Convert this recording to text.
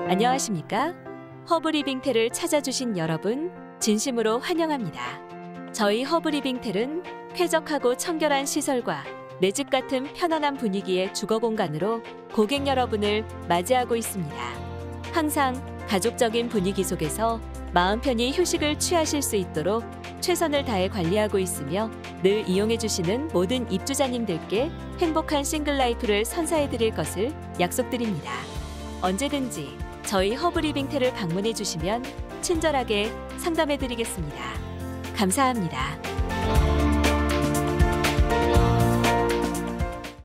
안녕하십니까? 허브리빙텔을 찾아주신 여러분 진심으로 환영합니다. 저희 허브리빙텔은 쾌적하고 청결한 시설과 내 집 같은 편안한 분위기의 주거 공간으로 고객 여러분을 맞이하고 있습니다. 항상 가족적인 분위기 속에서 마음 편히 휴식을 취하실 수 있도록 최선을 다해 관리하고 있으며 늘 이용해주시는 모든 입주자님들께 행복한 싱글라이프를 선사해드릴 것을 약속드립니다. 언제든지 저희 허브리빙텔을 방문해 주시면 친절하게 상담해 드리겠습니다. 감사합니다.